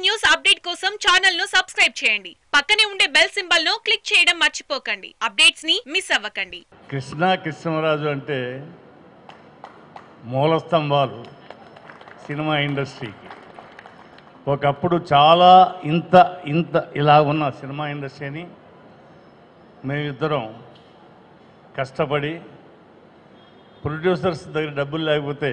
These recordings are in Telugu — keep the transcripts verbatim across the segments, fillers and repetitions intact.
న్యూస్ అప్డేట్ కోసం ఛానల్ ను సబ్స్క్రైబ్ చేయండి. పక్కనే ఉండే బెల్ సింబల్ ను క్లిక్ చేయడం మర్చిపోకండి. అప్డేట్స్ ని మిస్ అవ్వకండి. కృష్ణ కృష్ణం రాజు అంటే మూల స్తంభాలు సినిమా ఇండస్ట్రీకి. ఒకప్పుడు చాలా ఇంత ఇంత ఇలా ఉన్న సినిమా ఇండస్ట్రీని మేమిద్దరం కష్టపడి ప్రొడ్యూసర్స్ దగ్గర డబ్బులు లేకపోతే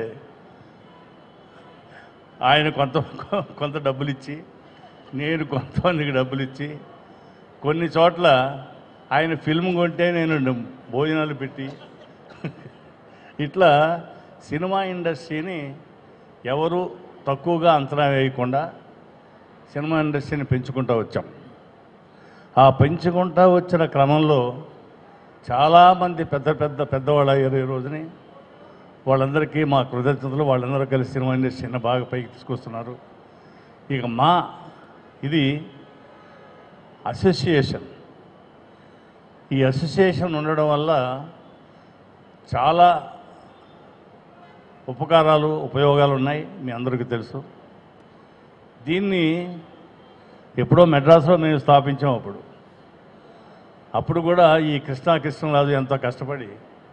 ఆయన కొంత కొంత డబ్బులు ఇచ్చి, నేను కొంతమందికి డబ్బులు ఇచ్చి, కొన్ని చోట్ల ఆయన ఫిల్మ్ కొంటే నేను భోజనాలు పెట్టి ఇట్లా సినిమా ఇండస్ట్రీని ఎవరు తక్కువగా అంచనా వేయకుండా సినిమా ఇండస్ట్రీని పెంచుకుంటూ వచ్చాం. ఆ పెంచుకుంటూ వచ్చిన క్రమంలో చాలామంది పెద్ద పెద్ద పెద్దవాళ్ళు అయ్యారు. ఈ రోజుని వాళ్ళందరికీ మా కృతజ్ఞతలు. వాళ్ళందరూ కలిసి సినిమా ఇండస్ట్రీని బాగా పైకి తీసుకొస్తున్నారు. ఇక మా ఇది అసోసియేషన్. ఈ అసోసియేషన్ ఉండడం వల్ల చాలా ఉపకారాలు ఉపయోగాలు ఉన్నాయి, మీ అందరికీ తెలుసు. దీన్ని ఎప్పుడో మెడ్రాస్లో మేము స్థాపించాం. అప్పుడు అప్పుడు కూడా ఈ కృష్ణా కృష్ణరాజు ఎంతో కష్టపడి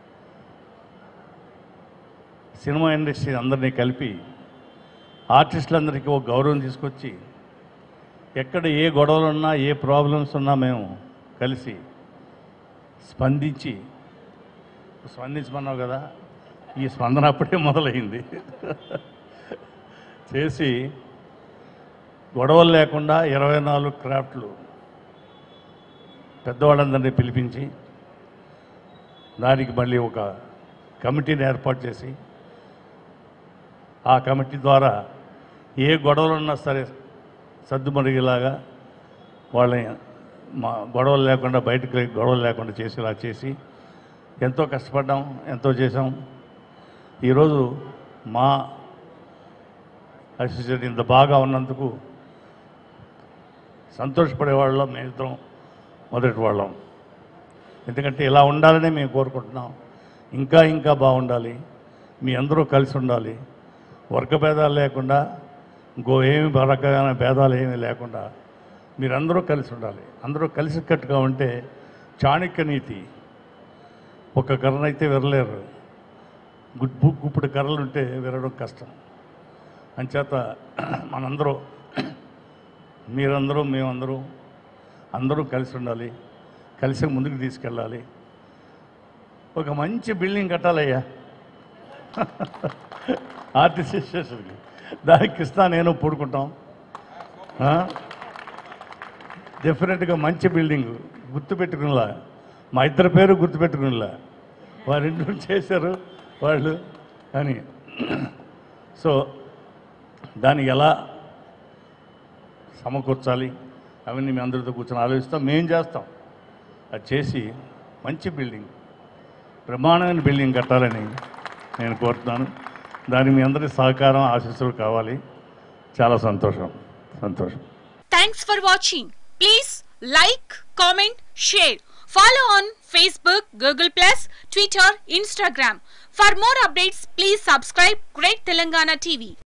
సినిమా ఇండస్ట్రీ అందరినీ కలిపి ఆర్టిస్టులందరికీ ఒక గౌరవం తీసుకొచ్చి, ఎక్కడ ఏ గొడవలు ఉన్నా ఏ ప్రాబ్లమ్స్ ఉన్నా మేము కలిసి స్పందించి, స్పందించమన్నావు కదా, ఈ స్పందన అప్పుడే మొదలైంది. చేసి గొడవలు లేకుండా ఇరవై నాలుగు క్రాఫ్ట్లు పెద్దవాళ్ళందరినీ పిలిపించి దానికి మళ్ళీ ఒక కమిటీని ఏర్పాటు చేసి, ఆ కమిటీ ద్వారా ఏ గొడవలు ఉన్నా సరే సర్దుమరిగేలాగా వాళ్ళని మా గొడవలు లేకుండా బయటకు గొడవలు లేకుండా చేసేలా చేసి ఎంతో కష్టపడ్డాం, ఎంతో చేసాం. ఈరోజు మా అసోసియేషన్ ఇంత బాగా ఉన్నందుకు సంతోషపడేవాళ్ళం మేమిద్దరం మొదటి వాళ్ళం. ఎందుకంటే ఇలా ఉండాలని మేము కోరుకుంటున్నాం. ఇంకా ఇంకా బాగుండాలి, మీ అందరూ కలిసి ఉండాలి, వర్గ భేదాలు లేకుండా, ఇంకో ఏమి రకమైన భేదాలు ఏమీ లేకుండా మీరందరూ కలిసి ఉండాలి. అందరూ కలిసి కట్టుగా ఉంటే చాణక్య నీతి, ఒక కర్ర అయితే విరలేరు, గుడ్బు గుప్పుడు కర్రలు ఉంటే విరడం కష్టం. అంచేత మనందరూ, మీరందరూ మేమందరూ అందరూ కలిసి ఉండాలి, కలిసి ముందుకు తీసుకెళ్ళాలి. ఒక మంచి బిల్డింగ్ కట్టాలయ్యా ఆర్టిస్ట్ స్టేషన్కి. దానికి కృష్ణ నేను పూడుకుంటాం. డెఫినెట్గా మంచి బిల్డింగ్ గుర్తుపెట్టుకునేలా, మా ఇద్దరి పేరు గుర్తుపెట్టుకునేలా వారు ఇంట్లో చేశారు వాళ్ళు అని. సో దాన్ని ఎలా సమకూర్చాలి అవన్నీ మీ అందరితో కూర్చొని ఆలోచిస్తాం. మేము చేస్తాం. అది చేసి మంచి బిల్డింగ్, బ్రహ్మాండమైన బిల్డింగ్ కట్టాలని నేను కోరుతున్నాను. దానికి మీ అందరి సహకారం ఆశీస్సులు కావాలి. చాలా సంతోషం సంతోషం thanks for watching. Please like, comment, share. Follow on Facebook, Google plus, Twitter, Instagram. For more updates, please subscribe Great Telangana T V.